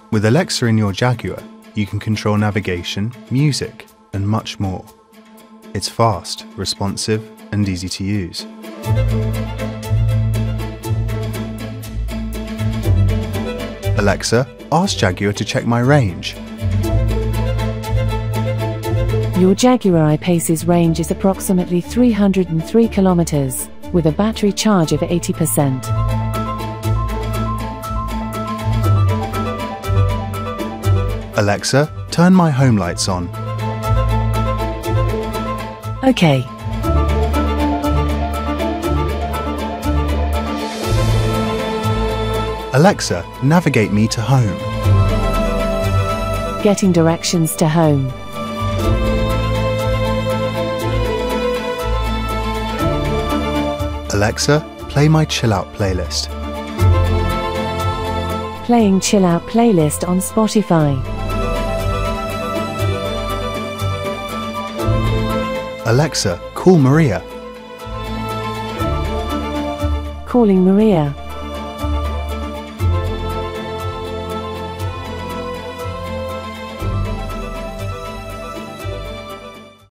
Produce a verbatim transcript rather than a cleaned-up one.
With Alexa in your Jaguar, you can control navigation, music, and much more. It's fast, responsive, and easy to use. Alexa, ask Jaguar to check my range. Your Jaguar I-Pace's range is approximately three hundred three kilometers, with a battery charge of eighty percent. Alexa, turn my home lights on. Okay. Alexa, navigate me to home. Getting directions to home. Alexa, play my chill out playlist. Playing Chill Out playlist on Spotify. Alexa, call Maria. Calling Maria.